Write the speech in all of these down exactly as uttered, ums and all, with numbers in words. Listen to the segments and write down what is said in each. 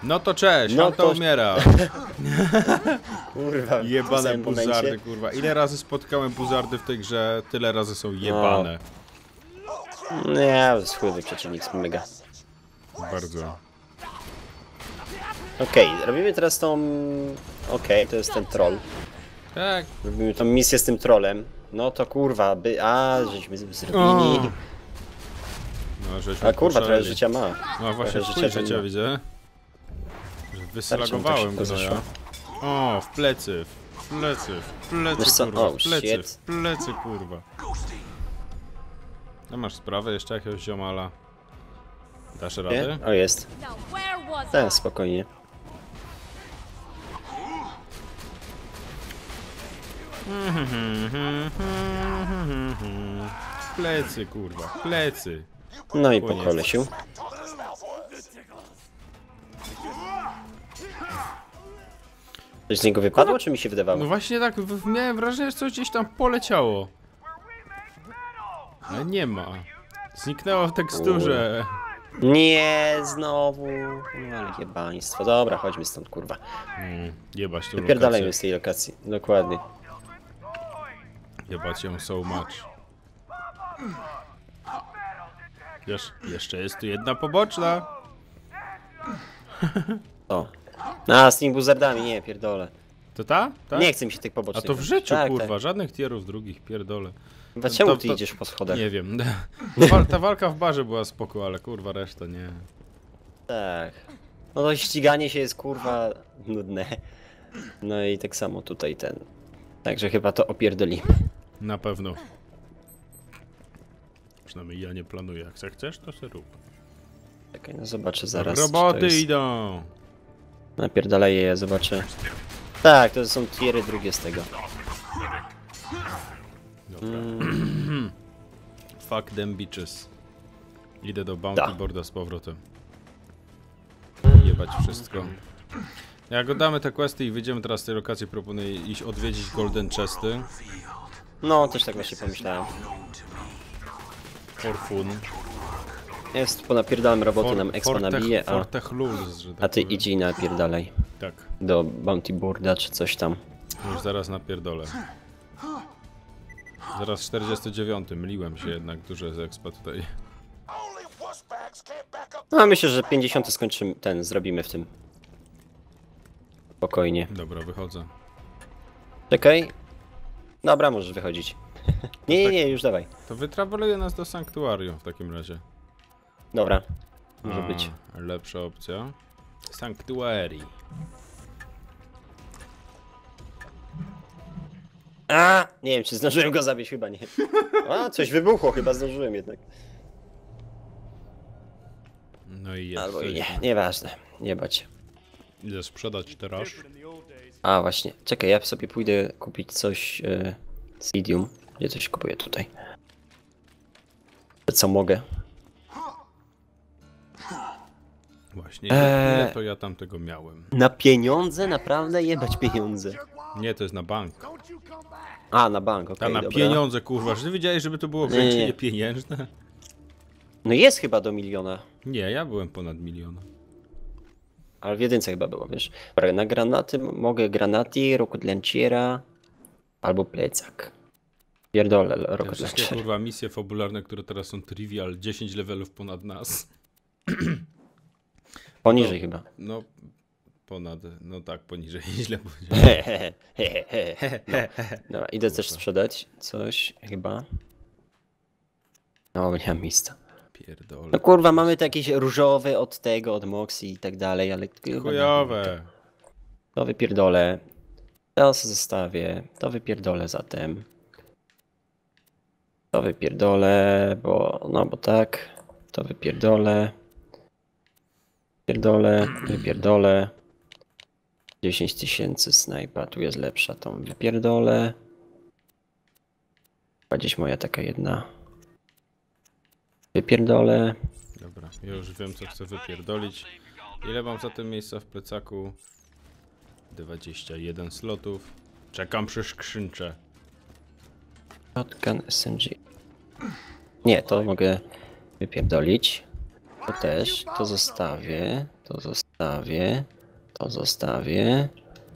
No to cześć, No on to to- umiera. Kurwa, w Jebane samym momencie. buzardy, kurwa. Ile razy spotkałem buzardy w tej grze, tyle razy są jebane. Nie, to jest chujowy przeciwnik z mega. Bardzo. Okej, robimy teraz tą... Okej, to jest ten troll. Tak. Robimy tą misję z tym trollem. No to kurwa, by... A, żeśmy zrobili... No, żeśmy A kurwa, trochę poszaleli. życia ma. No właśnie, trochę chuj życia życia ma. widzę. Że Tak wyslagowałem szybko go zeszło. ja. O, w plecy, w plecy, w plecy, Wiesz co? kurwa, Oh, w plecy, shit. w plecy, kurwa. No masz sprawę jeszcze jakiegoś ziomala? Dasz radę? Nie? O, jest. Now where was Tak, I? spokojnie. W plecy, kurwa, w plecy. No i po Koniec. kolesiu. Coś z niego wypadło, czy mi się No wydawało? właśnie tak, w- miałem wrażenie, że coś gdzieś tam poleciało. Ale nie ma. Zniknęło w teksturze. Nie, znowu. No ale jebaństwo. Dobra, chodźmy stąd, kurwa. Mm, jebać tą Wypierdalajmy lokację. z tej lokacji. Dokładnie. Jebać ją so much. Wiesz, jeszcze jest tu jedna poboczna. O. A, z tymi buzardami, nie, pierdolę. To ta? Tak? Nie chce mi się tych A pobocznych. to w życiu, tak, kurwa, Tak. żadnych tierów drugich, pierdolę. Chyba czemu To- ty to- idziesz po schodach? Nie wiem. Wa- Ta walka w barze była spoko, ale kurwa reszta nie. Tak. No to ściganie się jest, kurwa, nudne. No i tak samo tutaj ten. Także chyba to opierdolimy. Na pewno. Przynajmniej ja nie planuję. Jak se chcesz, to se rób. Czekaj, no zobaczę zaraz. czy Roboty to jest... idą! Napierdalaję je, zobaczę. Tak, to są tiery drugie z tego. Dobra. Mm. Fuck them bitches. Idę do bounty Da. boarda z powrotem. Jebać wszystko. Jak oddamy te questy i wyjdziemy teraz z tej lokacji, proponuję iść odwiedzić Golden Chesty. No, też tak właśnie pomyślałem. For fun. Jest, ponapierdałem roboty, For, nam expa fortech- nabije, a, fortech luz, że tak a ty powiem. idź i napierdalaj. Tak, Do bounty boarda czy coś tam. już zaraz napierdolę. Zaraz czterdziesty dziewiąty, myliłem się jednak, dużo jest expa tutaj. No, myślę, że pięćdziesiąty skończymy, ten, zrobimy w tym. Spokojnie. Dobra, wychodzę. Czekaj. Dobra, możesz wychodzić. Nie, nie, nie, już dawaj. To wytraweluję nas do sanktuarium w takim razie. Dobra. Może A, być. Lepsza opcja. Sanctuary. A, nie wiem, czy zdążyłem go zabić, chyba nie. A, coś wybuchło, chyba zdążyłem jednak. No i jest. Albo i nie, nieważne. Nie bać. Idę sprzedać teraz. A, właśnie. Czekaj, ja sobie pójdę kupić coś e, z Idium. Gdzie coś kupuję tutaj? Co mogę? Właśnie, ile, Eee. ile to ja tam tego miałem? Na pieniądze? Naprawdę? Jebać pieniądze. Nie, to jest na bank. A, na bank, Ta okej, na dobra. pieniądze, kurwa. Czy ty wiedziałeś, żeby to było Nie, nie, nie. wręczenie pieniężne? No jest chyba do miliona. Nie, ja byłem ponad miliona. Ale w jedynce chyba było, wiesz. Dobra, na granaty m- mogę granaty, rocket launchera albo plecak. Pierdolę, Te rocket wszystkie launcher. kurwa misje fabularne, które teraz są trivial, dziesięć levelów ponad nas. Poniżej chyba. No, ponad, no tak, poniżej, źle powiedziałem. no. Dobra, idę też sprzedać coś chyba. No, nie mam miejsca. Pierdolę. No kurwa, mamy to jakieś różowe od tego, od Moxie i tak dalej, ale... chyba Chujowe. To wypierdolę. To sobie zostawię. To wypierdolę zatem. To wypierdolę, bo... No bo tak. To wypierdolę. Wypierdolę, wypierdolę. dziesięć tysięcy snajpa, tu jest lepsza, tą wypierdolę. Chyba gdzieś moja taka jedna. Wypierdolę. Dobra, ja już wiem, co chcę wypierdolić. Ile mam za tym miejsca w plecaku? dwadzieścia jeden slotów. Czekam przy skrzynce. Shotgun S M G. Nie, to mogę wypierdolić. To też, to zostawię. To zostawię. To zostawię.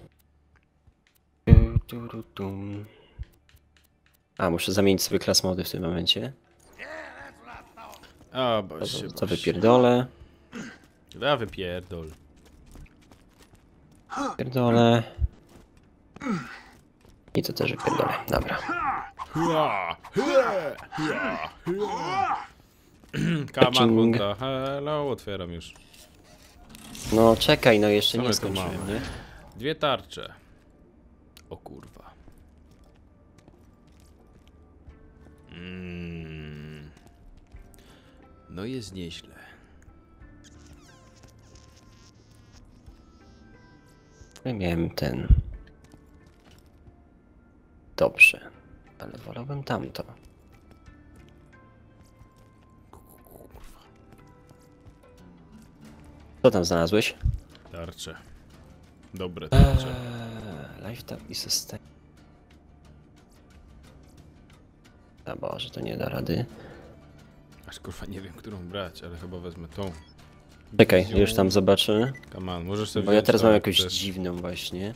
Tu, tu, tu, tu. A, muszę zamienić sobie klas mody w tym momencie. A, To, boś się, to, to boś się. wypierdolę. Ja wypierdol. Pierdolę. I to też wypierdolę. Dobra. Hua, hua, hua, hua. Come on, King. Hunta. Hello, otwieram już. No czekaj, no jeszcze Co my nie tu skończyłem, mamy? nie? Dwie tarcze. O kurwa. Mm. No jest nieźle. Ja miałem ten. Dobrze. Ale wolałbym tamto. Co tam znalazłeś? Tarcze. Dobre tarcze. Eee, Lifetime i sustain. A Boże, to nie da rady. Aż kurwa nie wiem, którą brać, ale chyba wezmę tą. Czekaj, Wizją. już tam zobaczę. Come on, możesz sobie Bo ja wziąć teraz tą, mam jak jakąś chcesz. dziwną właśnie.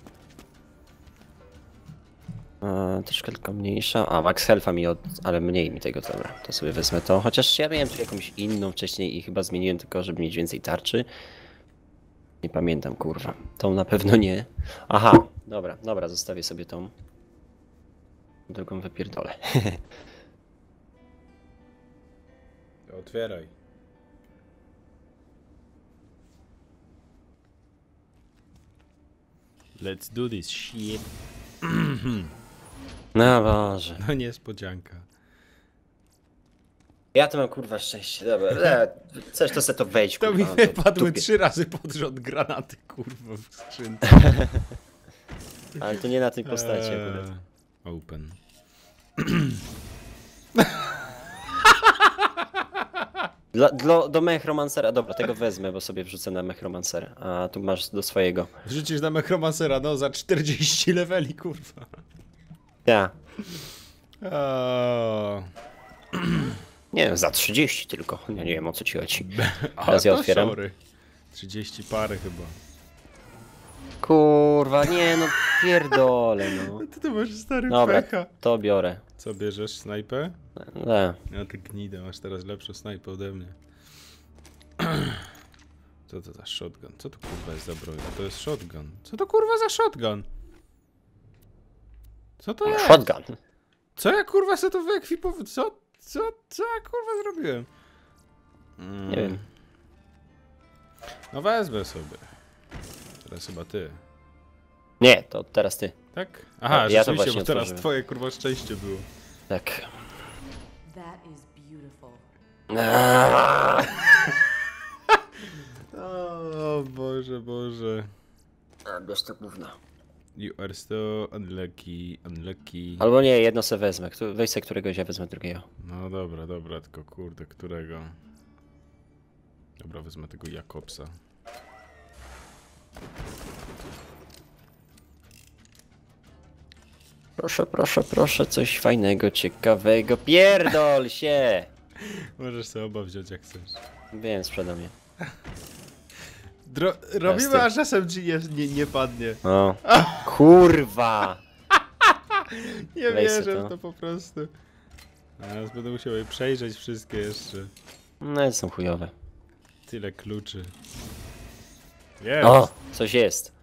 A, troszkę tylko mniejsza. A, Max Health'a mi od... ale mniej mi tego, dobra. To sobie wezmę to. Chociaż ja miałem tu jakąś inną wcześniej i chyba zmieniłem tylko, żeby mieć więcej tarczy. Nie pamiętam, kurwa. Tą na pewno nie. Aha, dobra, dobra, zostawię sobie tą. Drugą wypierdolę. Otwieraj. Let's do this shit. No Boże. No niespodzianka. Ja to mam kurwa szczęście, dobra. E, Chcesz to se to wejdź, To kurwa. mi no wypadły dupie. trzy razy pod rząd granaty, kurwa, w skrzynce. Ale to nie na tej postaci akurat. Eee, Open. Dla, dla, do Mechromancera, dobra, tego wezmę, bo sobie wrzucę na Mechromancera. A tu masz do swojego. Wrzucisz na Mechromancera, no za czterdzieści leveli, kurwa. Ja. Eee, Nie wiem, za trzydzieści tylko. Ja nie wiem, o co ci chodzi. a Teraz ja to otwieram. sorry. trzydzieści pary chyba. Kurwa, nie no, pierdolę no. Ty to masz stary Dobra, pecha. to biorę. Co bierzesz, snajpę? Nie. Ja ty gnidę, masz teraz lepszą snajpę ode mnie. Co to za shotgun? Co to kurwa jest za broń? A to jest shotgun. Co to kurwa za shotgun? Co to jest? Shotgun. Co ja kurwa sobie to wyekwipować? Co? Co? Co ja kurwa zrobiłem? Mm. Nie wiem. No wezmę sobie. Teraz chyba ty. Nie, to teraz ty. Tak? Aha, Ja to rzeczywiście, właśnie bo teraz otworzyłem. twoje kurwa szczęście było. Tak. That is beautiful. Aaaa! O Boże, Boże. Bierz to gówno. You are so unlucky, unlucky. Albo nie, jedno se wezmę. Któ- Weź se któregoś, ja wezmę drugiego. No dobra, dobra, tylko kurde, którego? Dobra, wezmę tego Jakobsa. Proszę, proszę, proszę, coś fajnego, ciekawego. Pierdol się! Możesz sobie oba wziąć jak chcesz. Wiem, sprzedam je. Dro robimy ty. aż S M G nie, nie, nie padnie. O. Kurwa! Nie Weź se wierzę to. w to po prostu. Teraz będę musiał je przejrzeć wszystkie jeszcze. No, są chujowe. Tyle kluczy. Jest! O! Coś jest.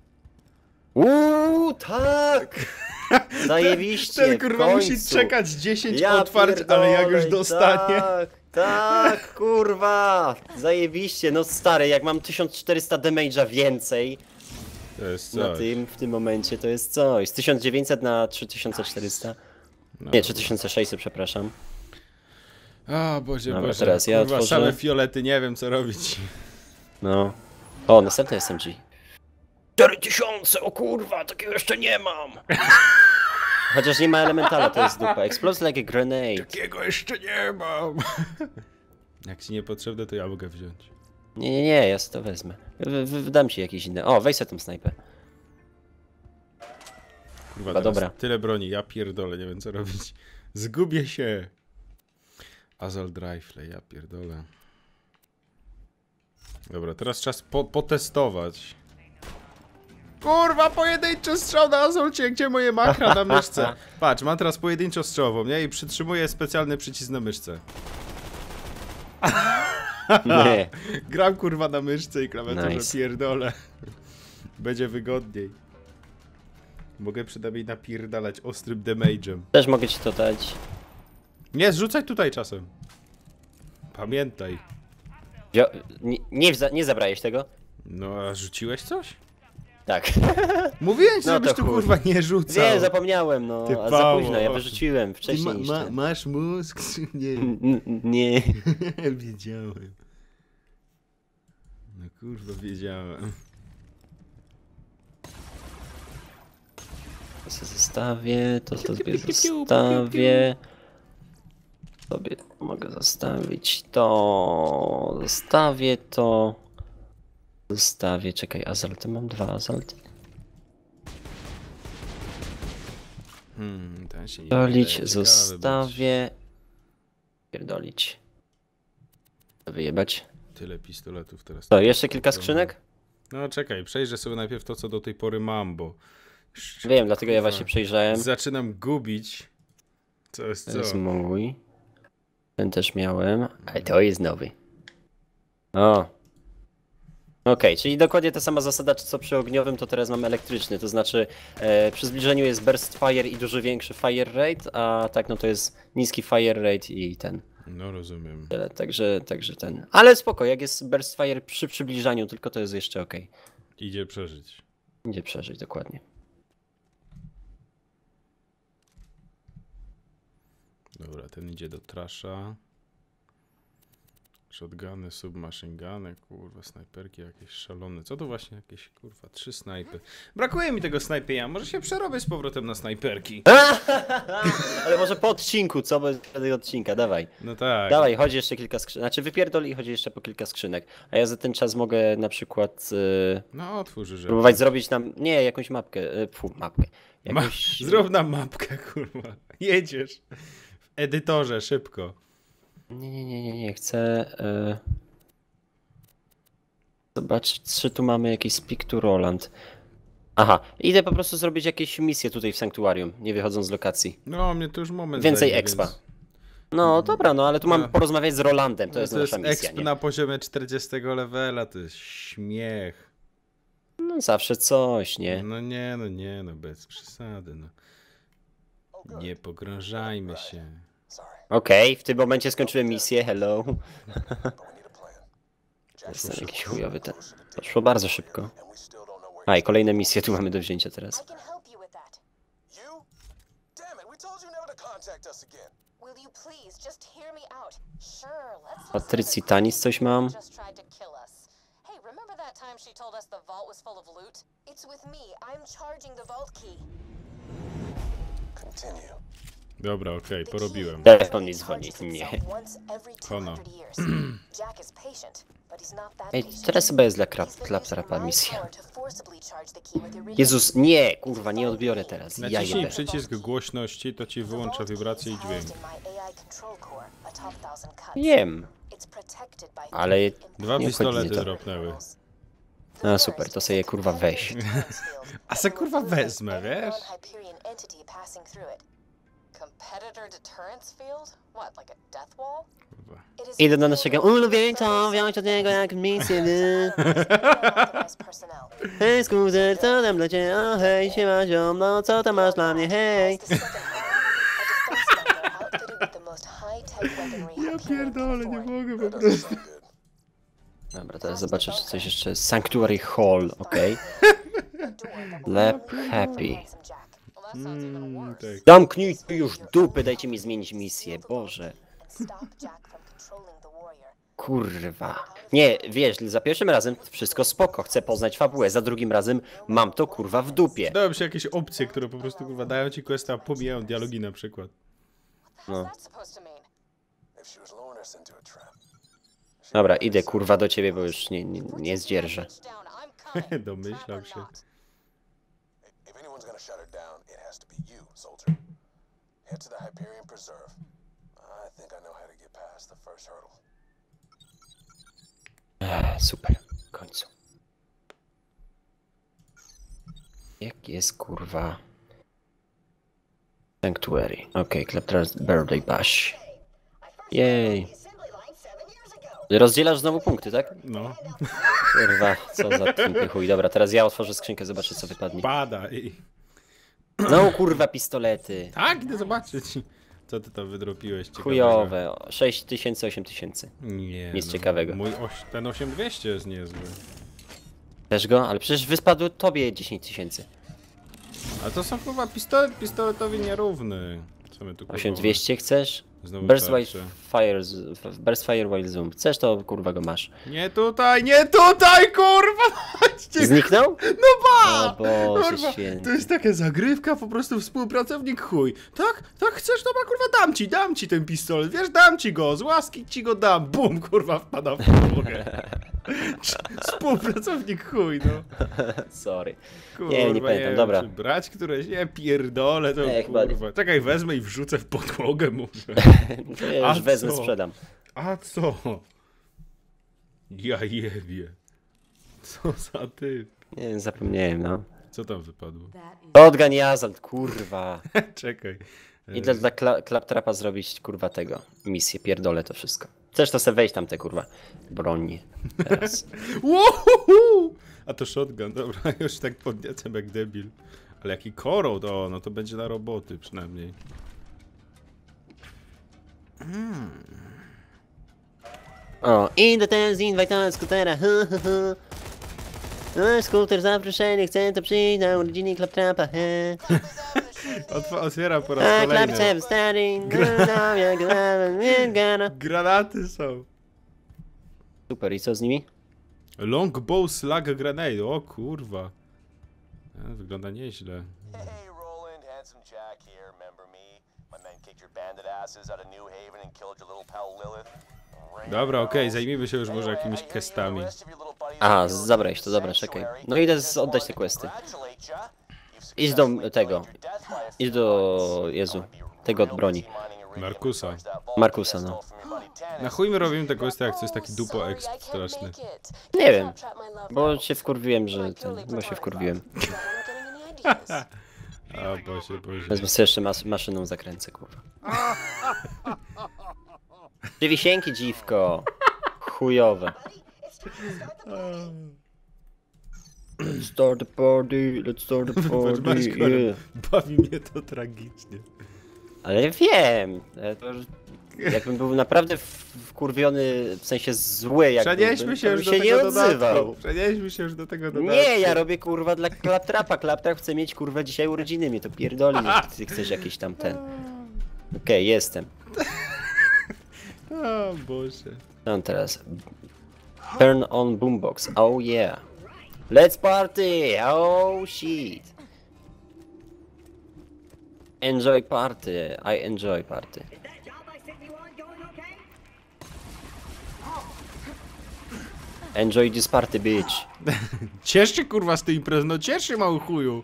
Uuu, tak! Zajebiście, Ten w kurwa końcu. musi czekać dziesięć Ja otwarć, ale jak już pierdolę, dostanie. Tak, tak, kurwa! Zajebiście, no stary, jak mam tysiąc czterysta damage'a więcej To jest na coś. tym, w tym momencie, to jest coś. Z tysiąc dziewięćset na trzy tysiące czterysta. No. Nie, trzy tysiące sześćset, przepraszam. O Boże, Dobra, Boże. teraz ja kurwa, otworzę. same fiolety, nie wiem co robić. No. O, następne S M G. cztery tysiące, o kurwa, takiego jeszcze nie mam. Chociaż nie ma elementala, to jest dupa. Explodes like a grenade. Takiego jeszcze nie mam. Jak ci niepotrzebne, to ja mogę wziąć. Nie, nie, nie, ja sobie to wezmę. W, w, wdam ci jakieś inne. O, weź sobie tą snajpę. Kurwa, Chyba teraz dobra. tyle broni, ja pierdolę, nie wiem co robić. Zgubię się. Assault rifle, ja pierdolę. Dobra, teraz czas po potestować. Kurwa, pojedynczy strzał na Azulcie, gdzie moje makra na myszce? Patrz, mam teraz pojedynczo strzałową, nie? I przytrzymuję specjalny przycisk na myszce. Nie. Gram kurwa na myszce i klawiaturze Nice. pierdolę. Będzie wygodniej. Mogę przynajmniej napierdalać ostrym damage'em. Też mogę ci to dać. Nie, zrzucaj tutaj czasem. Pamiętaj. Wio nie, nie, wza- nie zabrałeś tego? No, a rzuciłeś coś? Tak. Mówiłem ci, No żebyś to tu chuj. kurwa nie rzucał. Nie, zapomniałem, no. Ty A za pało. późno, ja wyrzuciłem Ty wcześniej ma, jeszcze. ma, masz mózg? Nie. N- Nie. Wiedziałem. No kurwa, wiedziałem. To sobie zostawię, to sobie zostawię. Sobie mogę zostawić to. Zostawię to. Zostawię, czekaj, azalty, mam dwa azalty. Hmm, ten się nie Pierdolić, wydaje ciekawy zostawię. Pierdolić. Wyjebać. być. Tyle pistoletów teraz. To, jeszcze kilka skrzynek? No czekaj, przejrzę sobie najpierw to, co do tej pory mam, bo... Wiem, dlatego ja Kurwa, właśnie przejrzałem. Zaczynam gubić. Co jest To co? jest mój. Ten też miałem, ale to jest nowy. O. Okej, czyli dokładnie ta sama zasada, co przy ogniowym, to teraz mamy elektryczny, to znaczy e, przy zbliżeniu jest burst fire i dużo większy fire rate, a tak no to jest niski fire rate i ten. No rozumiem. Tyle, także, także ten. Ale spoko, jak jest burst fire przy przybliżaniu, tylko to jest jeszcze okej. Idzie przeżyć. Idzie przeżyć, dokładnie. Dobra, ten idzie do trasza. Shotguny, submachine guny, kurwa, snajperki jakieś szalone. Co to właśnie jakieś, kurwa, trzy snajpy. Brakuje mi tego snajpienia, może się przerobię z powrotem na snajperki. Ale może po odcinku, co? Bo tego odcinka, dawaj. No tak. Dawaj, chodzi jeszcze kilka skrzynek. Znaczy wypierdol i chodzi jeszcze po kilka skrzynek. A ja za ten czas mogę na przykład yy, No otwórz, że... próbować zrobić nam, nie, jakąś mapkę, yy, pfu, mapkę. Ma... Jakąś... Zrób nam mapkę, kurwa. Jedziesz. W edytorze, szybko. Nie, nie, nie, nie, nie, chcę... Yy... Zobacz, czy tu mamy jakiś speak to Roland. Aha, idę po prostu zrobić jakieś misje tutaj w sanktuarium, nie wychodząc z lokacji. No, mnie to już moment Więcej zajmie, expa. Więc... No dobra, no ale tu No. mam porozmawiać z Rolandem, to No, jest to jest nasza misja, exp nie? na poziomie czterdziestego levela, to jest śmiech. No zawsze coś, nie? No nie, no nie, no bez przesady, no. Nie pogrążajmy się. Okej, w tym momencie skończyłem misję, hello. Poszło Jestem szybko. jakiś chujowy ten. Poszło bardzo szybko. A i kolejne misje tu mamy do wzięcia teraz. I can help you with that. You? Damn it, we told you never to contact us again. Will you please just hear me out? Sure, let's Patrycji Tanis coś mam. just tried to kill us. Hey, remember that time she told us the vault was full of loot? It's with me. I'm charging the vault key. Continue. Dobra, okej, The porobiłem. key Telefon nie dzwoni, charges nie. itself once every Kono. two hundred years. Jack is patient, but he's not that Ej, patient. teraz chyba jest dla klap, He's been klaptrapa using my misja. power to forcibly charge the key with iridium. Jezus, nie, kurwa, nie odbiorę teraz. Ja Naciśnij jebę. przycisk głośności, to ci The wyłącza vault key wibrację i is dźwięk. housed in my A I control core, atop Thousand Cuts. Wiem, It's protected by ale Dwa nie pistolety wchodzi to. dropnęły. A super, to sobie je kurwa weź. A se kurwa wezmę, wiesz? Competitor deterrence field? What, like a death wall? Kurwa. It is Idę do filled naszego with ulubieńca, wziąć od niego jak misję, nie? unauthorized personnel. Hej, skuter, co tam dla ciebie? O hej, siema ziom, no co tam masz dla mnie, hej? As the second armor, a defense lander outfitted with the most high-tech weaponry Hyperion can Pierdolę, nie afford. mogę po That prostu. doesn't sound good. Dobra, teraz zobaczę, czy coś jeszcze jest. Sanctuary Hall, okej. Lab Happy. Well, that sounds even Mm, worse. tak. Zamknij tu już dupy, dajcie mi zmienić misję, Boże. And stop Jack from controlling the warrior. Kurwa. Nie, wiesz, za pierwszym razem wszystko spoko, chcę poznać fabułę, za drugim razem mam to kurwa w dupie. Dałem się jakieś opcje, które po prostu kurwa dają ci questa, a pomijają dialogi na przykład. What's that supposed to mean? If she was luring us into a trap. Dobra, idę kurwa do ciebie, bo już nie, nie, nie zdzierżę. Down, I'm coming. Domyślał Trap or się. not. If anyone's gonna shut her down, it has to be you, soldier. Head to the Hyperion Preserve. I think I know how to get past the first hurdle. Ech, super, w końcu. Jak jest kurwa? Sanctuary. Okej, okay, Claptrap's Birthday Bash. Jej. Rozdzielasz znowu punkty, tak? No. Kurwa, co za tępy chuj. Dobra, teraz ja otworzę skrzynkę, zobaczę co wypadnie. Badaj. No kurwa, pistolety. Tak, idę zobaczyć. Co ty tam wydropiłeś ciekawego? Chujowe. sześć tysięcy, osiem tysięcy. Nie. Nic no, ciekawego. Mój oś, ten osiem dwieście jest niezły. Też go? Ale przecież wyspadło tobie dziesięć tysięcy. A to są chyba pistolet pistoletowi nierówny. Co my tu kurwa? osiem dwieście chcesz? Znowu Burst tarcze. Fire, z- Burst Fire While Zoom. Chcesz to kurwa go masz. Nie tutaj, nie tutaj, kurwa! Chodźcie. Zniknął? No ba! O Boże Kurwa, święty. to jest taka zagrywka, po prostu współpracownik chuj. Tak, tak chcesz, dobra, kurwa, dam ci, dam ci ten pistolet, wiesz, dam ci go, z łaski ci go dam, bum, kurwa, wpada w podłogę. Współpracownik chuj, no. Sorry. Kurwa, Nie, nie pamiętam, wiem, dobra. czy brać któreś, nie, pierdolę, to Nie, chyba nie. kurwa. Czekaj, wezmę i wrzucę w podłogę, mówię. To ja A już wezmę, co? sprzedam. A co? Ja jebie. Co za ty? Nie wiem, zapomniałem, no. Co tam wypadło? That is Odgań Azalt, kurwa. Czekaj. I dla, dla kla, Claptrapa zrobić, kurwa, tego. Misję, pierdolę to wszystko. Chcesz to sobie wejść tam te, kurwa, broń. Teraz. Łohuhu! A to shotgun, dobra, już tak podniecam jak debil. Ale jaki korod, o, no to będzie na roboty przynajmniej. O, in the dance, invite na skutera, hu, hu, hu. No, skuter zaproszenie, chcę to przyjść na urodziny Claptrapa, he. Otw otwiera po raz A, kolejny. Claptrap starting, no, no, jak we're gonna. Granaty są. Super, i co z nimi? Longbow slug grenade, o kurwa. A, wygląda nieźle. Hey, Roland, handsome Jack here, remember me? My men kicked your bandit asses out of New Haven and killed your little pal Lilith. Ring Dobra, okej, bells. zajmijmy się już może Anyway, jakimiś I hear you and questami. the rest of your little buddies Aha, are zabrałeś to, dobra, Sanctuary. czekaj. No idę z- oddać te questy. Idź do tego. Idź do Jezu. Tego od broni. Markusa. Markusa, no. Na chuj my robimy te questy, jak coś taki dupo exp straszny. Nie wiem. Bo się wkurwiłem, że ten, bo się wkurwiłem. A, boże, boże. Wezmę sobie jeszcze mas maszyną zakręcę, kurwa. Czy wisienki, dziwko. Chujowe. Let's start the party, let's start the Patrz, party, masz yeah. bawi mnie to tragicznie. Ale wiem. ale to już- Jakbym był naprawdę w- wkurwiony, w sensie zły, jak Przenieśmy się to już bym do się nie tego dodatku. odzywał. Przenieśmy się już do tego dodatku. Nie, ja robię kurwa dla Claptrapa. Claptrap chce mieć kurwa dzisiaj urodziny, mnie to pierdoli, że ty chcesz jakiś tam ten. Okej, okay, jestem. O Boże. Co on teraz? Turn on boombox, oh yeah. Let's party, oh shit. Enjoy party, I enjoy party. Enjoy this party, bitch. Ciesz się kurwa z tej imprezy, no ciesz się mały chuju.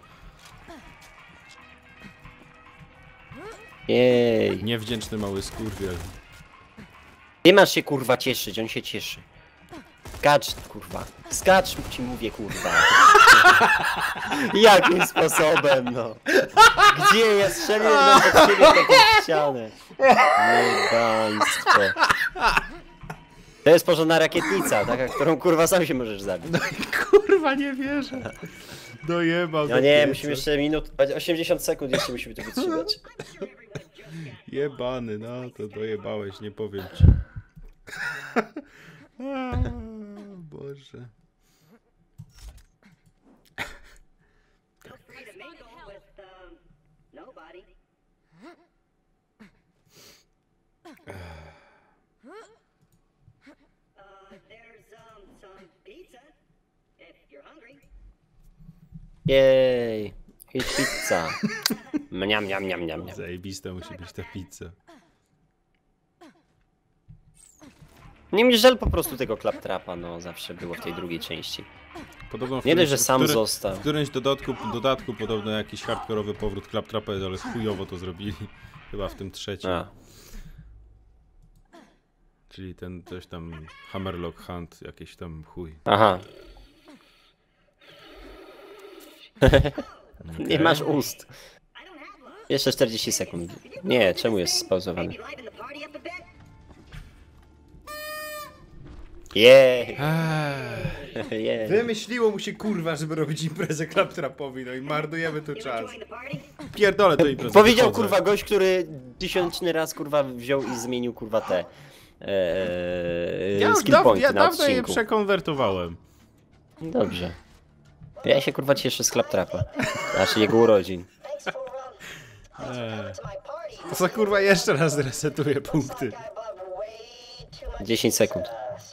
Jej. Niewdzięczny mały skurwiel. Nie masz się kurwa cieszyć, on się cieszy. Skacz kurwa. Skacz ci mówię kurwa. Jakim sposobem no? Gdzie ja strzeliłem na pod siebie taką ścianę? Jebaństwo. To jest porządna rakietnica, taka, którą kurwa sam się możesz zabić. No i kurwa nie wierzę. Dojebał. No do nie, pieca. musimy jeszcze minut, osiemdziesiąt sekund jeszcze musimy to wytrzymać. Jebany, no to dojebałeś, nie powiem ci. A, Boże. Jej, idź pizza. Mniam, mniam, mniam, mniam, mniam. Zajebista musi być ta pizza. Nie mi żal po prostu tego Claptrapa, no zawsze było w tej drugiej części. Podobno w Nie dość, którymś- że sam w którym- został. W którymś dodatku, dodatku podobno jakiś hardkorowy powrót Claptrapa jest, ale chujowo to zrobili. Chyba w tym trzecim. A. Czyli ten coś tam Hammerlock Hunt, jakieś tam chuj. Aha. Nie masz ust. Jeszcze czterdzieści sekund. Nie, czemu jest spauzowany? Jej! Eee, Jej! wymyśliło mu się kurwa, żeby robić imprezę Claptrapowi, no i marnujemy tu czas. Pierdolę to imprezę. Powiedział wychodzę. kurwa gość, który tysiączny raz kurwa wziął i zmienił kurwa te eee, Ja już skill daw, pointy ja na dawno je odcinku. przekonwertowałem. Dobrze. Ja się kurwa cieszę z Claptrapa. Znaczy jego urodzin. Eee. To za kurwa jeszcze raz resetuję punkty. dziesięć sekund.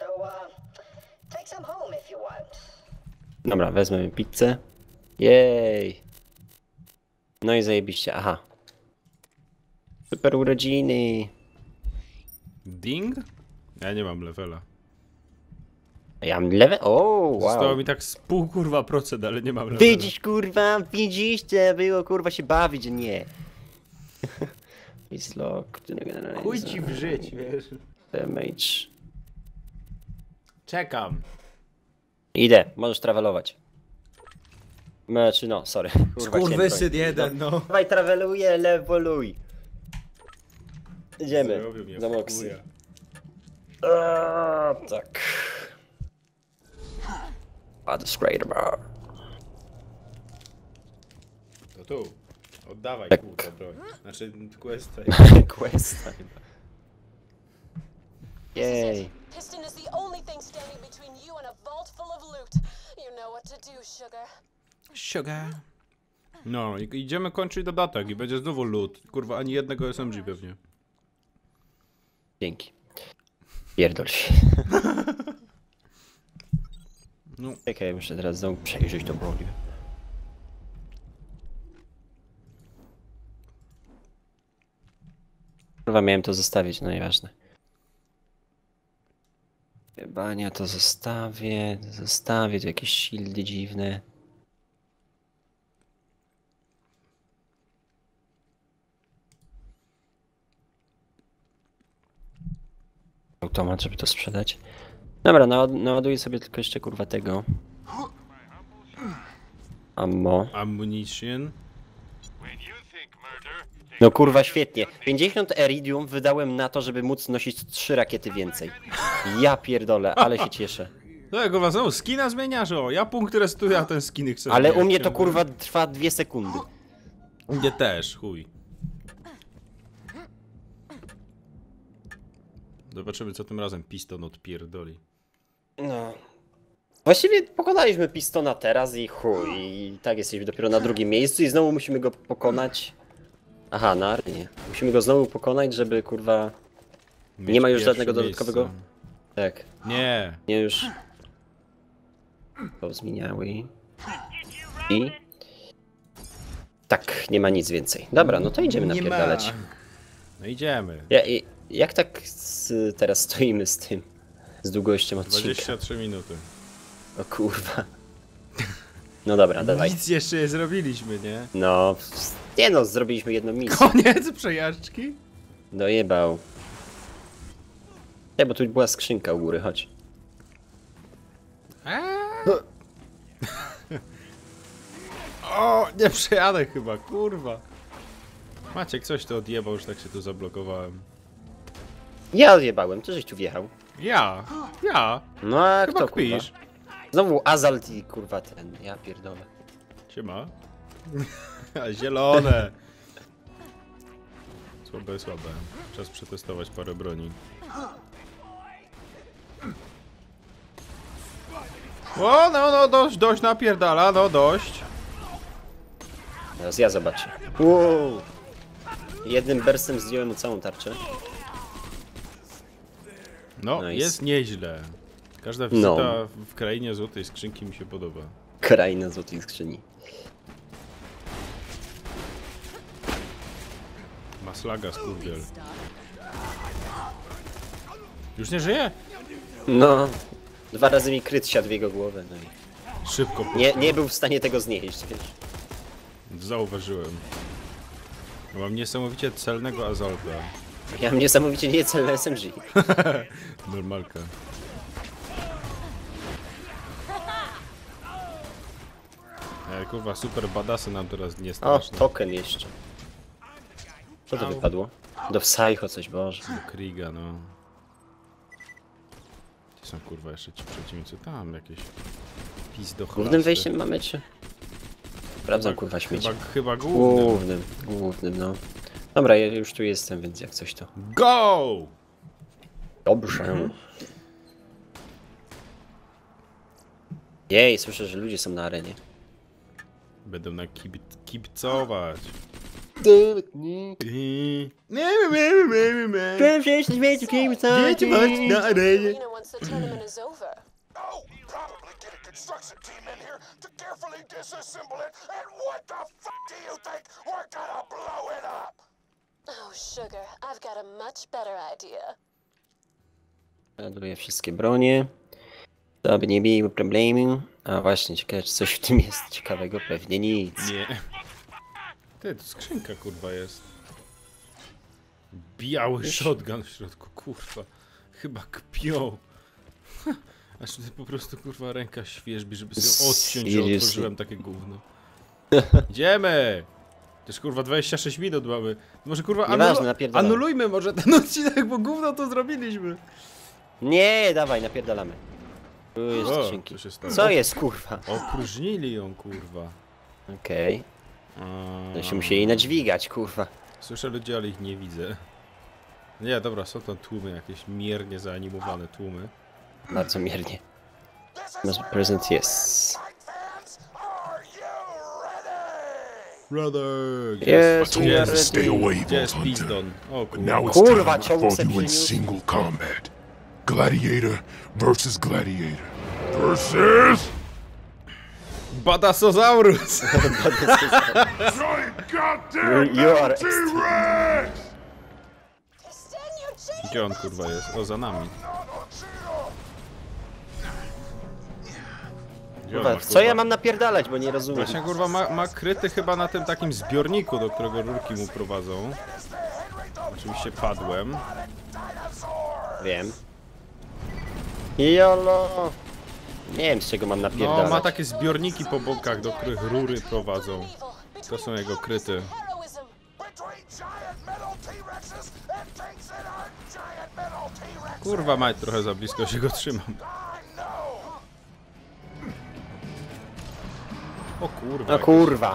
Dobra, wezmę pizzę. Jej. No i zajebiście, aha. Super urodziny. Ding? Ja nie mam levela. Ja mam lewe. O, Zostało wow. mi tak z pół kurwa procent, ale nie mam levela. Widzisz kurwa, widzisz, trzeba było kurwa się bawić, a nie. It's locked. Chuj ci w żyć, wiesz. Damage. Czekam. Idę, możesz travelować. Znaczy no, sorry. Kurwa, Skurwysyn chciałem jeden, no. Dawaj, traveluję, levoluj. Idziemy Zrobił mnie do w Moxie. chuja. Eee, tak. A the straight bar. To tu. Oddawaj Tak. kurwa broń. Znaczy quest. Quest time. Jej. Piston is the only thing standing between you and a vault full of loot. You know what to do, sugar. Sugar. No i idziemy kończyć dodatek i będzie znowu loot. Kurwa, ani jednego S M G pewnie. Dzięki. Pierdol się. No. Czekaj, muszę teraz znowu przejrzeć to broń. Chyba miałem to zostawić, no nieważne. Jebania to zostawię, zostawię, tu jakieś shieldy dziwne. Automat, żeby to sprzedać. Dobra, naład naładuję sobie tylko jeszcze kurwa tego. Ammo. Ammunition. No kurwa świetnie. pięćdziesiąt Eridium wydałem na to, żeby móc nosić trzy rakiety więcej. Ja pierdolę, ale się cieszę. No kurwa, znowu skina zmieniasz, o. Ja punkty restuję, a ten skiny chcę Ale u zmieniać. mnie to kurwa trwa dwie sekundy. U mnie też, chuj. Zobaczymy, co tym razem piston odpierdoli. No. Właściwie pokonaliśmy Pistona teraz i chuj. I tak jesteśmy dopiero na drugim miejscu i znowu musimy go pokonać. Aha, na arenie. Musimy go znowu pokonać, żeby kurwa... Mieć Nie ma już pierwsze żadnego dodatkowego... miejsce. Tak. Nie. Nie już... To zmieniały. I... Tak, nie ma nic więcej. Dobra, no to idziemy Nie napierdalać. ma. No idziemy. Ja, i, jak tak z, teraz stoimy z tym? Z długością odcinka? dwadzieścia trzy minuty. O kurwa. No dobra, dawaj. Nic jeszcze nie zrobiliśmy, nie? No, nie no, zrobiliśmy jedną misję. Koniec przejażdżki? Dojebał. Nie, bo tu była skrzynka u góry, chodź. O, nie przejadę chyba, kurwa. Maciek, coś to odjebał, że tak się tu zablokowałem. Ja odjebałem, ty żeś tu wjechał. Ja, ja, No a chyba kto kurwa? kpisz. Znowu Azalt i kurwa ten, ja pierdolę. Siema. A, zielone. Słabe, słabe. Czas przetestować parę broni. O, no, no, dość, dość napierdala, no, dość. Teraz ja zobaczę. Wow. Jednym burstem zdjąłem mu całą tarczę. No, Nice. jest nieźle. Każda wizyta No. w krainie złotej skrzynki mi się podoba. Kraina złotej skrzyni. Maslaga, skurwiel. Już nie żyje? No, dwa razy mi kryt siadł w jego głowę, no i Szybko po... nie, nie był w stanie tego znieść, wiesz. Zauważyłem. Mam niesamowicie celnego Azalta. Ja mam niesamowicie niecelne S M G. Normalka. E, kurwa, super badasy nam teraz nie O, straszne. token jeszcze. Co to Au. wypadło? Do Psycho coś, Boże. Do Kriga, no. Gdzie są kurwa jeszcze ci przeciwnicy? Tam jakieś pizdocholasty. Głównym wejściem mamy czy? Sprawdzam Chyba- kurwa śmieci. Chyba, chyba głównym. Głównym, głównym, no. Dobra, ja już tu jestem, więc jak coś to... Go! Dobrze. Jej, słyszę, że ludzie są na arenie. Będą na kib kibcować. Nie. I... Nie, nie, nie, nie, nie. Wiecie, chodź na arenie. Arena once the tournament is over. Oh, probably get a construction team in here to carefully disassemble it. And what the fuck do you think? We're gonna blow it up. Oh, sugar, I've got a much better idea. Ładuję wszystkie bronie. To by nie było problemu. A właśnie, ciekawe, czy coś w tym jest ciekawego? Pewnie nic. Nie. Ty, to skrzynka kurwa jest. Biały shotgun w środku, kurwa. Chyba kpią. Aż tutaj po prostu kurwa ręka świeżbi, żeby sobie odciąć, że Seriously. otworzyłem takie gówno. Idziemy! Też kurwa dwadzieścia sześć minut mamy. Może kurwa Nieważne, anulu napierdalamy. anulujmy może ten odcinek, bo gówno to zrobiliśmy. Nie, dawaj, napierdalamy. Tu jest O, skrzynki. co się stało? Co jest, kurwa? Opróżnili ją kurwa. Okej. A... To się musieli nadźwigać, kurwa. Słyszę ludzi, ale ich nie widzę. Nie, dobra, są to tłumy, jakieś miernie zaanimowane tłumy. Bardzo miernie. This is Masz where prezent all jest. my fans. Are you ready? Brother! Gdzie Jest, gdzie we are jest, ready. Stay away, gdzie jest Vault Hunter. Pizdon? O But now kurwa. it's Kurwa, time I czołg fought se you in przyniósł. single combat. Gladiator versus gladiator. Versus... Badasozaurus! Giant goddamn You are T-Rex! Stand your chance! Gdzie on kurwa jest? O, za nami. Gdzie on Kurwa, ma, w co ja kurwa? mam napierdalać, bo nie rozumiem. Właśnie kurwa ma, ma kryty chyba na tym takim zbiorniku, do którego rurki mu prowadzą. Oczywiście padłem. Wiem. Jolo! Nie wiem, z czego mam No, napierdalać. ma takie zbiorniki po bokach, do których rury prowadzą. To są jego kryty. Heroism. Between giant metal T-Rexes and things that aren't giant metal T-Rexes. Kurwa mać, trochę za blisko się go trzymam. I know. O kurwa. No jakieś- kurwa.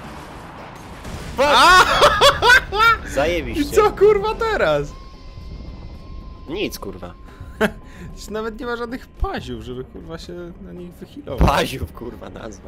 Zajebiście. I co kurwa teraz? Nic, kurwa. Już nawet nie ma żadnych paziów, żeby kurwa się na nich wychilować. Paziów, kurwa, nazwa.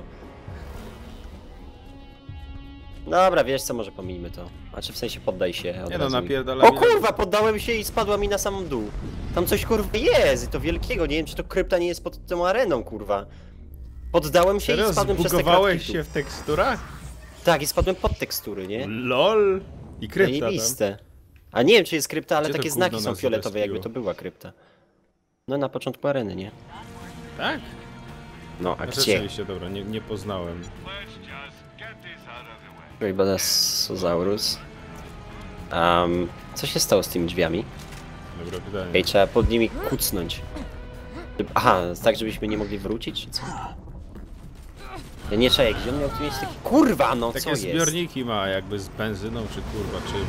Dobra, wiesz co, może pomijmy to. Znaczy w sensie poddaj się od Nie no, razu i- napierdala O mi- kurwa, poddałem się i spadła mi na samą dół. Tam coś kurwa jest i to wielkiego, nie wiem czy to krypta nie jest pod tą areną, kurwa. Poddałem się Serio, i spadłem przez te zbugowałeś kratki się tu. w teksturach? Tak, i spadłem pod tekstury, nie? LOL! I krypta tam. Zajebiste. A nie wiem czy jest krypta, ale Gdzie to takie gówno znaki są nas fioletowe, jakby zrespiło? to była krypta. No na początku areny, nie? Tak? No, a No gdzie? rzeczywiście, dobra, nie, nie poznałem. Badasozaurus. Um, co się stało z tymi drzwiami? Dobre pytanie. Ej, trzeba pod nimi kucnąć. Aha, tak żebyśmy nie mogli wrócić, czy co? Ja nie czaję, gdzie on miał tu mieć taki... Kurwa, no co Takie jest? zbiorniki ma, jakby z benzyną, czy kurwa, czym.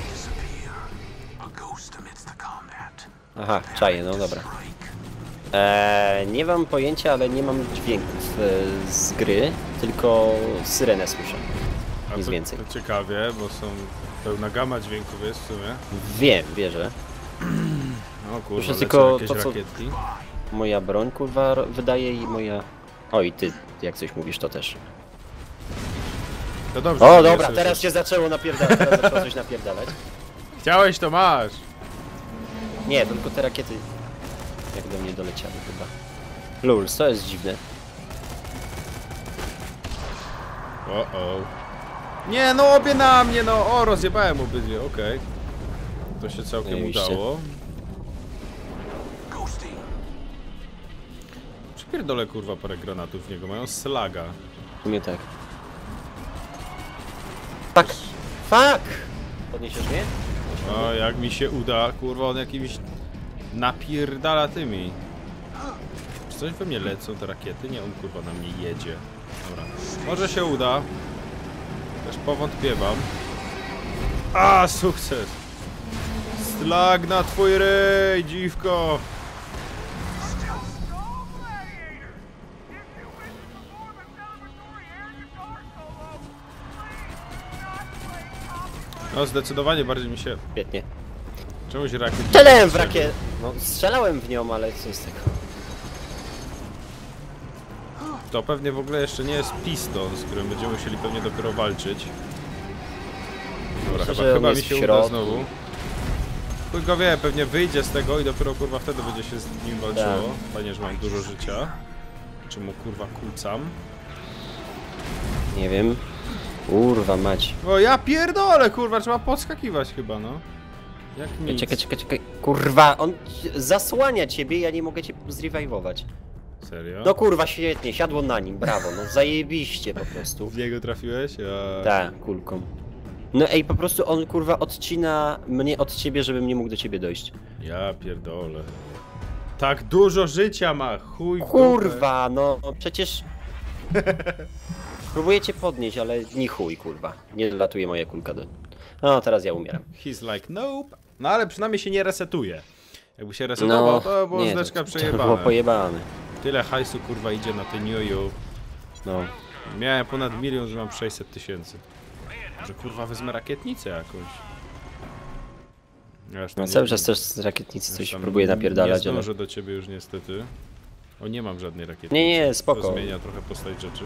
Aha, czaję, no dobra. Eee, nie mam pojęcia, ale nie mam dźwięków e, z gry, tylko syrenę słyszę. A Nic to, więcej. to ciekawie, bo są pełna gama dźwięków jest w sumie. Wiem, wierzę. O kurwa, Słyszę lecą tylko jakieś to, co- rakietki. Moja broń, kurwa, ro- wydaje i moja... O, i ty, jak coś mówisz, to też. To dobrze. O, że nie dobra, słyszysz. teraz się zaczęło napierdalać, teraz zaczęło coś napierdalać. Chciałeś, to masz! Nie, tylko te rakiety jak do mnie doleciały chyba. Lul, to jest dziwne. O, o. Nie, no obie na mnie, no! O, rozjebałem obydwie, okej. To się całkiem Zajebiście. udało. Przypierdolę kurwa parę granatów w niego, mają slaga. W sumie tak. Fuck! Fuck! Podniesiesz mnie? O, jak mi się uda, kurwa, on jakimiś napierdala tymi. Czy coś we mnie lecą te rakiety? Nie, on kurwa na mnie jedzie. Dobra, może się uda. Też powątpiewam. A, sukces! Slag na twój ryj, dziwko! No, zdecydowanie bardziej mi się... Świetnie. Czemuś rakiet... Strzelałem w rakietę. No, strzelałem w nią, ale co z tego? To pewnie w ogóle jeszcze nie jest piston, z którym będziemy musieli pewnie dopiero walczyć. Dobra, Myślę, chyba, że on chyba mi jest się w uda środku. znowu. Chuj go wie, pewnie wyjdzie z tego i dopiero kurwa wtedy będzie się z nim walczyło. Fajnie, że mam dużo życia. Czemu kurwa kłócam? Nie wiem. Kurwa mać. O ja pierdolę, kurwa, trzeba podskakiwać chyba, no. Jak nic. Czekaj, czekaj, czekaj. Kurwa, on ci- zasłania ciebie, ja nie mogę cię zrewajwować. Serio? No kurwa, świetnie, siadło na nim, brawo, no zajebiście po prostu. W niego trafiłeś? Ja... Tak, kulką. No ej, po prostu on kurwa odcina mnie od ciebie, żebym nie mógł do ciebie dojść. Ja pierdolę. Tak dużo życia ma, chuj w dupę. Kurwa, no przecież... Próbuję cię podnieść, ale nie chuj, kurwa. Nie latuje moja kulka do... No, teraz ja umieram. He's like, nope. No ale przynajmniej się nie resetuje. Jakby się resetował, No, to było nie, zdeczka to, to przejebane. było pojebane. Tyle hajsu kurwa idzie na ten jojo. No. Miałem ponad milion, że mam sześćset tysięcy. Może kurwa wezmę rakietnicę jakąś. Ja już tam No nie- cały czas też z rakietnicy już coś tam próbuję napierdalać, Nie ale... zdążę do ciebie już niestety. O, nie mam żadnej rakietnicy. Nie, nie, To spoko. zmienia trochę postać rzeczy.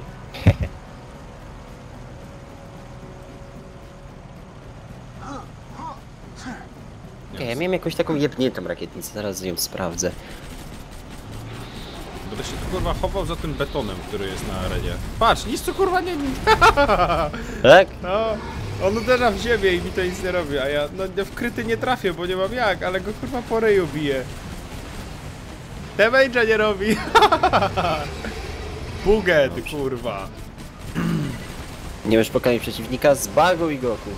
Okej, ja miałem jakąś taką jebniętą rakietnicę, zaraz ją sprawdzę. Będę się tu kurwa chował za tym betonem, który jest na arenie. Patrz, nic tu kurwa nie... Tak? No, on uderza w ziemię i mi to nic nie robi, a ja no w kryty nie trafię, bo nie mam jak, ale go kurwa po ryju bije. Damage'a nie robi. Buget, kurwa. Nie możesz pokonać przeciwnika, zbaguj go, kur...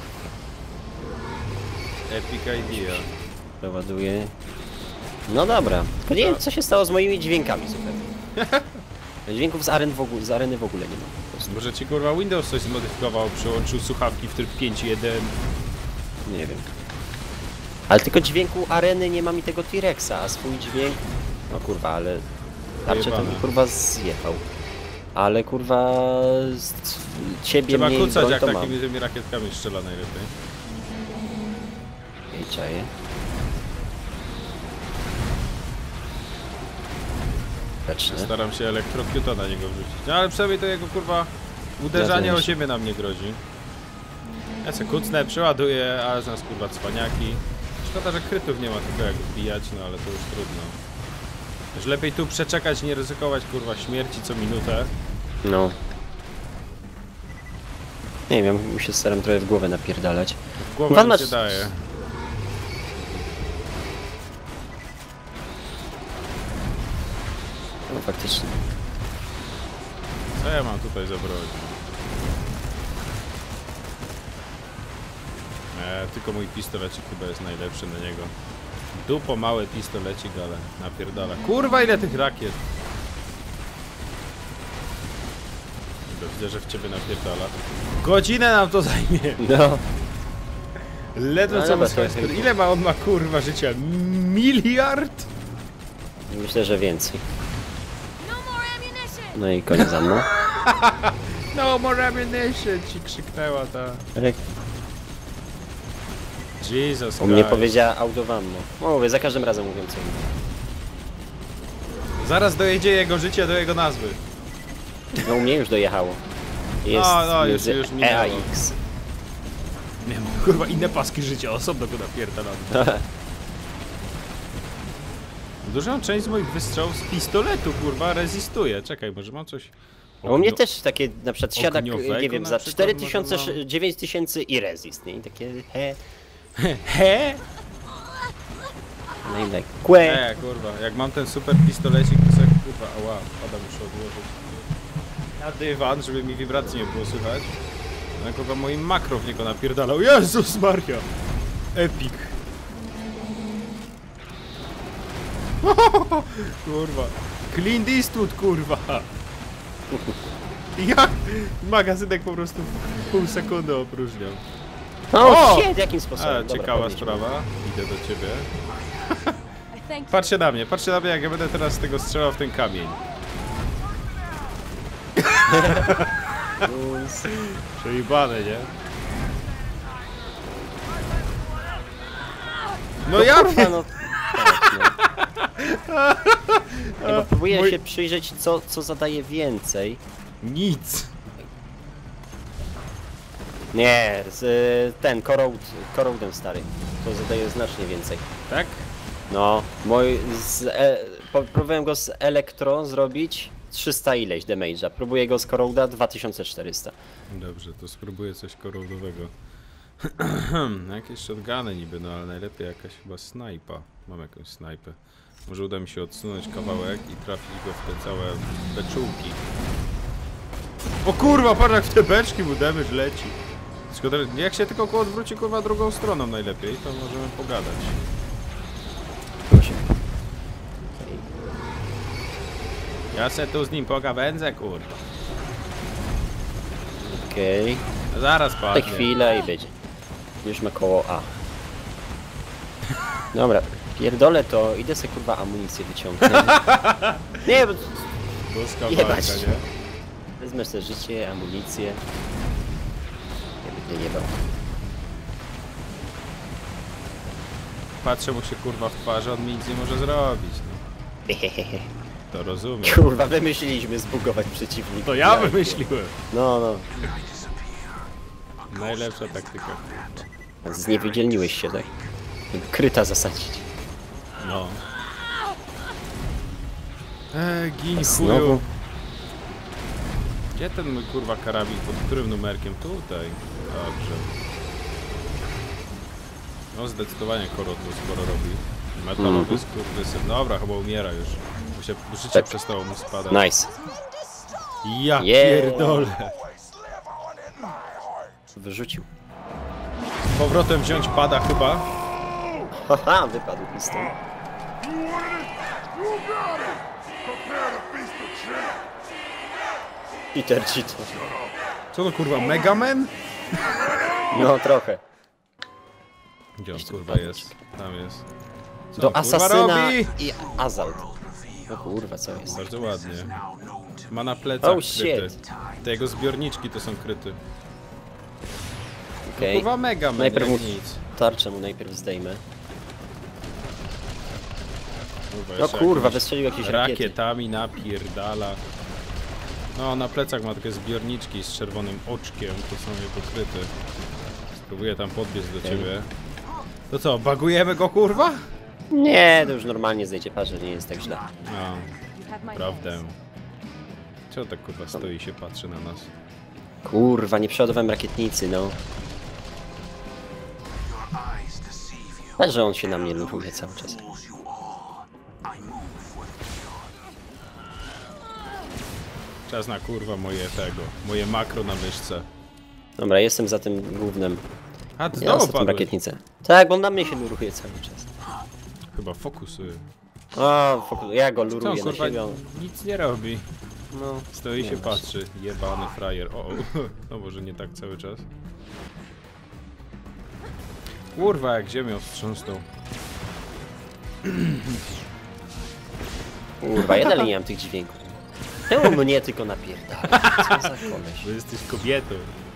Epic idea. Doładuję. No dobra, tylko nie wiem co się stało z moimi dźwiękami zupełnie. Dźwięków z, aren w ogóle, z areny w ogóle nie ma po prostu. Może ci kurwa Windows coś zmodyfikował, przełączył słuchawki w tryb pięć jeden. Nie wiem. Ale tylko dźwięku areny nie ma mi tego T-Rexa, a swój dźwięk... No kurwa, ale... Tarczę to mi Wyjebane. kurwa zjechał. Ale kurwa... Z... Ciebie Trzeba mniej kucać broń jak to mam. takimi tymi rakietkami strzela najlepiej. Ej, czaję. Leczne. Staram się elektrocuta na niego wrzucić. No ale przynajmniej to jego kurwa uderzanie o ziemię na mnie grozi. Ja se kucnę, przeładuję, a z nas kurwa cwaniaki. Szkoda, że krytów nie ma tylko jak wbijać, no ale to już trudno. Już lepiej tu przeczekać, nie ryzykować kurwa śmierci co minutę. No. Nie wiem, mu się staram trochę w głowę napierdalać. W głowę Pan mi masz- się daje. No faktycznie. Co ja mam tutaj za broń? E, tylko mój pistolecik chyba jest najlepszy na niego. Dupo mały pistolecik, ale napierdala. Kurwa ile tych rakiet! Dobra, widzę, że w ciebie napierdala. Godzinę nam to zajmie! No. Ledwo No co dobra, ma swoje to- skóry. Ile ma on ma kurwa życia? Miliard? Myślę, że więcej. No i koniec za mną. No more ammunition! Ci krzyknęła ta. Tak. Jesus U mnie Christ. powiedziała autowanno. Mówię, za każdym razem mówią co innego. Zaraz dojedzie jego życie do jego nazwy. No u mnie już dojechało. Jest No, no, już- między już minęło. E a X. Nie mam kurwa inne paski życia, osobno go napierdalam. Dużą część z moich wystrzałów z pistoletu kurwa rezystuje. Czekaj, może mam coś... A u mnie Ognio- też takie na przykład siada, ogniowego nie wiem, na za przykład cztery może tysiące, mam? dziewięć tysięcy i resist, nie? I takie he, He? no i tak kłe. E, kurwa, jak mam ten super pistolecik, to sobie kurwa, ała, pada muszę odłożyć. Na dywan, żeby mi wibracji nie było słychać. No kurwa moim makro w niego napierdalał. Jezus Maria! Epic. Kurwa. Clint Eastwood, kurwa. Jak? Magazynek po prostu w pół sekundy opróżniał. O, O! shit, jakim sposobem? A, Dobra, ciekawa podnieśmy. sprawa. Idę do ciebie. I thank Patrzcie na mnie, patrzcie na mnie, jak ja będę teraz z tego strzelał w ten kamień. Przejebane, nie? No ja... Kurwa, no. Tak, no. Nie, bo próbuję Mój- się przyjrzeć, co, co zadaje więcej. Nic. Nie, z, y, ten, Corroad, Corroadem stary. To zadaje znacznie więcej. Tak? No, mój, z, e, po- próbowałem go z Elektro zrobić trzysta ileś damage'a. Próbuję go z Corroada dwa tysiące czterysta. Dobrze, to spróbuję coś korodowego. Jakieś shotguny niby, no ale najlepiej jakaś chyba snajpa. Mam jakąś snajpę. Może uda mi się odsunąć kawałek i trafić go w te całe beczułki. O kurwa, patrz jak w te beczki mu damage leci. Szkoda, jak się tylko koło odwróci kurwa drugą stroną najlepiej, to możemy pogadać. Ja se tu z nim pogawędzę, kurwa. Okej, A zaraz okay. padnie. chwilę i będzie. Już ma koło A. Dobra, pierdolę to, idę sobie kurwa amunicję wyciągnę. Nie, bo Boska Jebać. walka, nie? wezmę sobie życie, amunicję. Ja będę jebał. Patrzę mu się kurwa w twarz, on mi nic nie może zrobić. No. Hehehe. To rozumiem. Kurwa, wymyśliliśmy zbugować przeciwnika. To ja wymyśliłem. No, no. Najlepsza taktyka. Zniewidzielniłeś się, tak? Kryta zasadzić. No. Eee, gin Znowu? chuju. Gdzie ten mój kurwa karabin? Pod którym numerkiem? Tutaj. Dobrze. No zdecydowanie Korot to sporo robi. Metalowy Mhm. skurwysyn. Dobra, chyba umiera już. Bo się życie Tak. przestało mu spadać. Nice. Ja Yeah. pierdolę. Wyrzucił. Z powrotem wziąć pada chyba. Haha, wypadł piston. You wanted it? You got it! Prepare to feast the champ! Peter cheater. Co to kurwa, Megaman? No, trochę. Gdzie on Gdzieś tu kurwa wpadł. jest? Tam jest. Co Do on, kurwa, asasyna robi? i Azalt. No kurwa, co jest? Bardzo ładnie. Ma na plecach Oh, kryty. shit. Te jego zbiorniczki to są kryty. Okej. Kurwa Megaman, Najpierw jak mu nic. tarczę mu najpierw zdejmę. Kurwa, No jeszcze kurwa, jakimiś wystrzelił jakieś rakiety. rakietami napierdala. No, na plecach ma takie zbiorniczki z czerwonym oczkiem, to są jego kryty. Spróbuję tam podbiec do Okej. ciebie. To co, bagujemy go kurwa? Nie, to już normalnie zejdzie, patrz, że nie jest tak źle. No, you have my prawdę. thanks. Co tak kurwa stoi i się patrzy na nas? Kurwa, nie przeładowałem rakietnicy, no. Patrz, że on się na mnie lupuje cały czas. Czas na kurwa moje tego, moje makro na myszce. Dobra, jestem za tym głównym. A ty Ja znowu za tym padłeś. rakietnicę. Tak, bo on na mnie się luruje cały czas. Chyba fokusy. O, fokus, ja go Co on luruję na kurwa siebie. on- nic nie robi. No, Stoi nie się masz. patrzy, jebany frajer. O, o, no może nie tak cały czas. Kurwa, jak ziemią wstrząsnął. Kurwa, ja dalej nie mam tych dźwięków. Czemu mnie tylko napierdala? Co za koleś? Bo jesteś kobietą.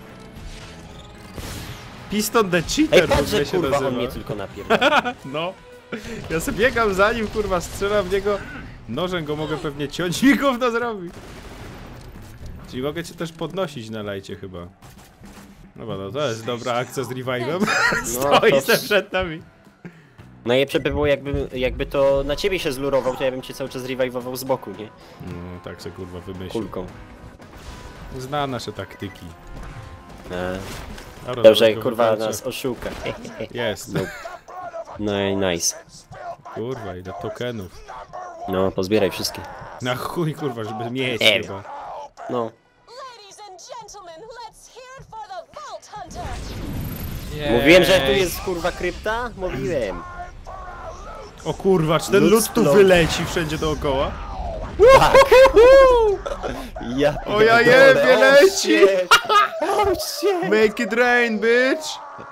Piston the Ej, Cheater w patrz, że ogóle się kurwa on nazywa. mnie tylko napierdala. No. Ja sobie biegam za nim, kurwa, strzelam w niego. Nożem go mogę pewnie ciąć i gówno zrobi. Czyli mogę cię też podnosić na lajcie chyba. Dobra, no to jest dobra akcja z revivem. No, Stoi to- se przed nami. Najlepsze by było jakby, jakby to na ciebie się zlurował, to ja bym cię cały czas revivował z boku, nie? No, tak se kurwa wymyślił. Kulką. Zna nasze taktyki. E, Dobra, Dobrze, tylko kurwa wywalczę. nas oszuka. Jest. No i nice. Kurwa, ile tokenów. No, pozbieraj wszystkie. Na chuj, kurwa, żeby mieć Nie wiem. chyba. No. Ladies and gentlemen, let's hear it for the Vault Hunter! Mówiłem, że tu jest kurwa krypta? Mówiłem. O kurwa, czy ten Lud lód tu splot. wyleci wszędzie dookoła? Ja O ja pierdolę, jebie, oh leci! shit. Oh shit! Make it rain, bitch!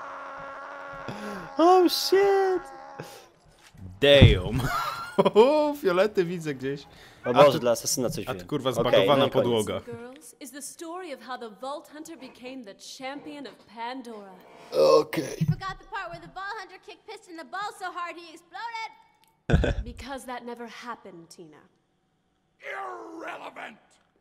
Oh shit! Damn! O, fiolety widzę gdzieś. O A Boże, tu- dla asasyna coś A wiem. tu kurwa Okej, zbagowana no i koniec. podłoga. Girls, is the story of how the Vault Hunter became the champion of Pandora. Okej. Forgot the part where the ball hunter kicked Piston the ball so hard he exploded. Because that never happened, Tina. Irrelevant!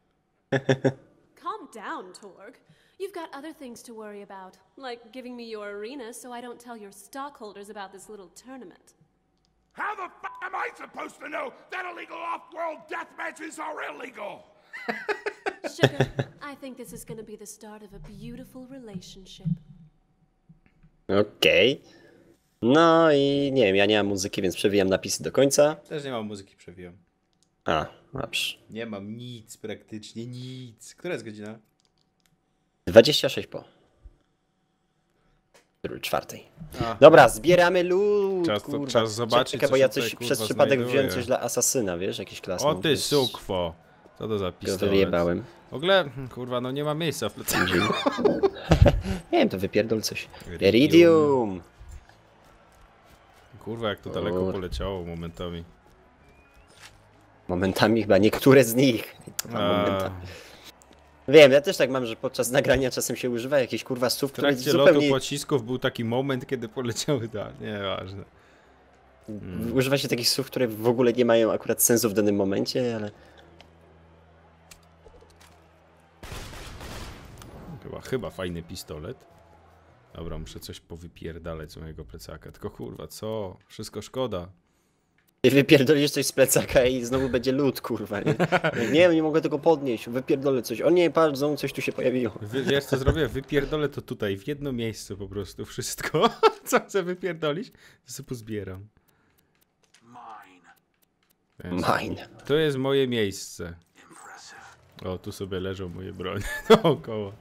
Calm down, Torg. You've got other things to worry about, like giving me your arena so I don't tell your stockholders about this little tournament. How the f am I supposed to know that illegal off-world death matches are illegal? Sugar, I think this is going to be the start of a beautiful relationship. Okej. No i nie wiem, ja nie mam muzyki, więc przewijam napisy do końca. Też nie mam muzyki, przewijam. A, dobrze. Nie mam nic, praktycznie nic. Która jest godzina? dwadzieścia sześć po. Dru- Czwartej. A. Dobra, zbieramy lód. Czas to- kurwa. czas zobaczyć, Czekaj, co bo się ja tutaj, coś kurwa, przez przypadek znajduje. wziąłem coś dla asasyna, wiesz, jakiś klas. O ty sukwo! Co to za Go pistolet? wyjebałem. W ogóle, hmm, kurwa, no nie ma miejsca w plecaku. Nie wiem, to wypierdol coś. Iridium. Iridium! Kurwa, jak to daleko Kur- poleciało momentami. Momentami chyba, niektóre z nich. Chyba A, momentami. Wiem, ja też tak mam, że podczas nagrania czasem się używa jakichś kurwa słów, w które trakcie lotu zupełnie... pocisków był taki moment, kiedy poleciały dalej. Nieważne. Używa się takich słów, które w ogóle nie mają akurat sensu w danym momencie, ale... Chyba, chyba fajny pistolet. Dobra, muszę coś powypierdalać z mojego plecaka. Tylko kurwa, co? Wszystko szkoda. Ty wypierdolisz coś z plecaka i znowu będzie lód, kurwa, nie? Nie wiem, nie mogę tego podnieść, wypierdolę coś. O nie, patrz, znowu coś tu się pojawiło. Wy, wiesz co zrobię? Wypierdolę to tutaj, w jedno miejsce po prostu wszystko. Co chcę wypierdolić? To sobie pozbieram. Więc Mine. to jest moje miejsce. O, tu sobie leżą moje bronie dookoła.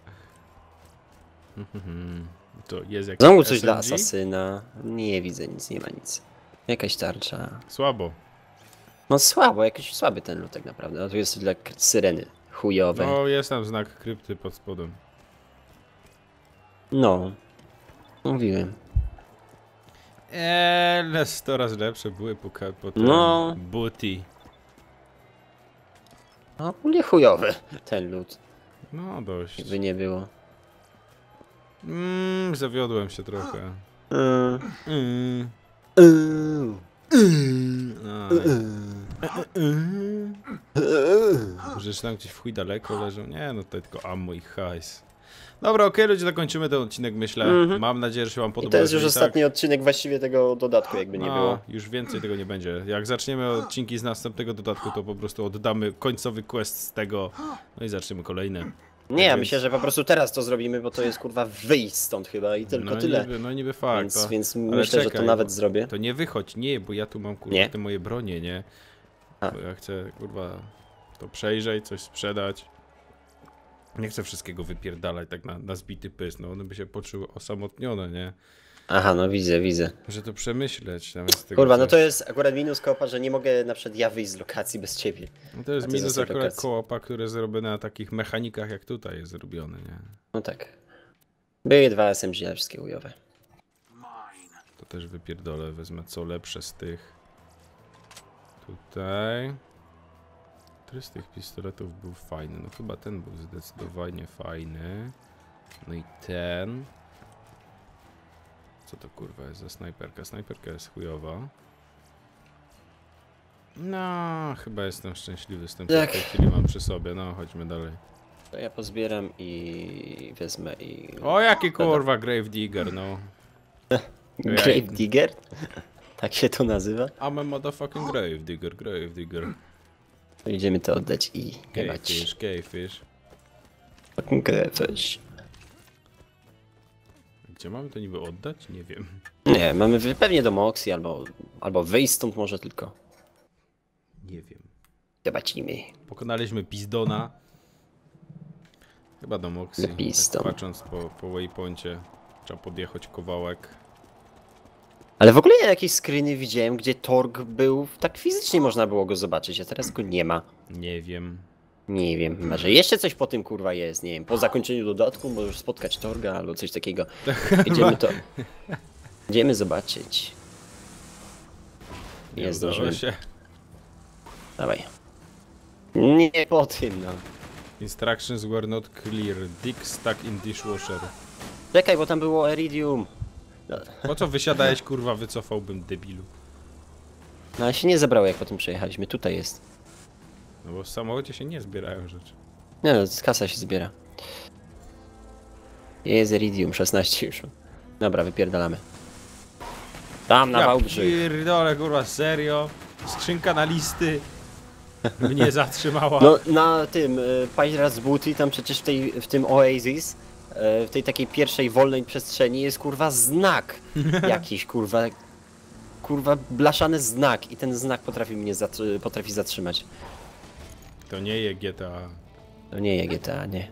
To jest jakiś Znowu coś dla S M G? asasyna. Nie widzę nic, nie ma nic. Jakaś tarcza. Słabo. No słabo, jakiś słaby ten lód tak naprawdę. A tu jest dla k- syreny. Chujowe. No, jest tam znak krypty pod spodem. No. Mówiłem. Eee, sto razy lepsze były po, ka- po tym No. booty. No, ogólnie chujowy ten lód. No, dość. Jakby nie było. Mm, zawiodłem się trochę. Mm. Mm. Yy. Że tam gdzieś w chuj daleko leżą. Nie, no to tylko ammo i hajs. Dobra, okej, ludzie, zakończymy ten odcinek, myślę. Mhm. Mam nadzieję, że się wam I podobało. to jest już Jeżeli ostatni odcinek właściwie tego dodatku, jakby nie no, było. już więcej tego nie będzie. Jak zaczniemy odcinki z następnego dodatku, to po prostu oddamy końcowy quest z tego. No i zaczniemy kolejne. Nie, ja więc- myślę, że po prostu teraz to zrobimy, bo to jest kurwa wyjść stąd chyba i tylko no tyle. Niby, no niby fakt. Więc, to, więc ale myślę, że to czekaj, nawet bo- zrobię. To nie wychodź, nie, bo ja tu mam kurwa Nie? te moje bronie, nie? A. Bo ja chcę kurwa to przejrzeć, coś sprzedać. Nie chcę wszystkiego wypierdalać tak na, na zbity pysk, no one by się poczuły osamotnione, nie? Aha, no widzę, widzę. Muszę to przemyśleć. Zamiast tego Kurwa, no coś- to jest akurat minus kopa, że nie mogę na przykład ja wyjść z lokacji bez ciebie. No to jest a ty minus zostań akurat lokacji. kołopa, które jest zrobione na takich mechanikach jak tutaj jest zrobione, nie? No tak. Były dwa S M G, ale wszystkie ujowe. To też wypierdolę, wezmę co lepsze z tych. Tutaj. Który z tych pistoletów był fajny? No chyba ten był zdecydowanie fajny. No i ten. Co to kurwa jest za snajperka? Snajperka jest chujowa. No, chyba jestem szczęśliwy z tym, co w Tak. tej chwili mam przy sobie. No, chodźmy dalej. To ja pozbieram i wezmę i... O, jaki kurwa Grave Digger, no. Grave Digger? Tak się to nazywa? I'm a motherfucking Grave Digger, Grave Digger. To idziemy to oddać i jebać. Cavefish, cavefish. Fucking Gravefish. Gdzie mamy to niby oddać? Nie wiem. Nie, mamy wy- pewnie do Moxie albo, albo wyjść stąd może tylko. Nie wiem. Jebacimy. Pokonaliśmy Pizdona. Chyba do Moxie. Piston. Tak patrząc po, po waypoincie, trzeba podjechać kawałek. Ale w ogóle ja jakieś screeny widziałem, gdzie Torg był, tak fizycznie można było go zobaczyć, a teraz go nie ma. Nie wiem. Nie wiem, chyba, że jeszcze coś po tym kurwa jest, nie wiem, po zakończeniu dodatku możesz spotkać Torga albo coś takiego. Idziemy to... Idziemy zobaczyć. Nie Nie udało zdążyłem. się. Dawaj. Nie po tym, no. Instructions were not clear. Dick stuck in dishwasher. Czekaj, bo tam było Iridium. No, Po co wysiadałeś, kurwa, wycofałbym, debilu. no ale się nie zebrało, jak po tym przejechaliśmy. Tutaj jest. No bo w samochodzie się nie zbierają rzeczy. Nie no, z kasa się zbiera. Jest Iridium, szesnaście już. Dobra, wypierdalamy. Tam na Ja Wałbrzych. pierdolę, kurwa, serio? Skrzynka na listy mnie zatrzymała. No na tym, y, Pirates Booty, tam przecież w, tej, w tym Oasis, y, w tej takiej pierwszej wolnej przestrzeni jest kurwa znak jakiś, kurwa, kurwa blaszany znak i ten znak potrafi mnie zatr potrafi zatrzymać. To nie je G T A. To nie jest G T A, nie.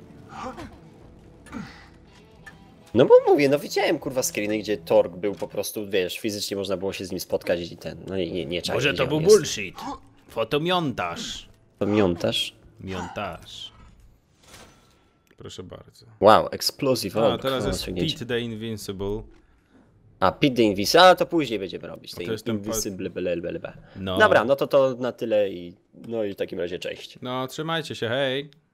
No bo mówię, no widziałem kurwa screeny, gdzie Torg był po prostu, wiesz, fizycznie można było się z nim spotkać i ten, no i nie, nie czaił, Może gdzie to on był jest. bullshit. Fotomiontaż. To miątaż. Miontaż. Proszę bardzo. Wow, explosive A, orb. teraz O, jest osiągnięcie. Pete the Invincible. A, Pit the Invisible, a to później będziemy robić. To To jest ten Invisible, byle, byle, byle. No. Dobra, no to to na tyle i no i w takim razie cześć. No, trzymajcie się, hej.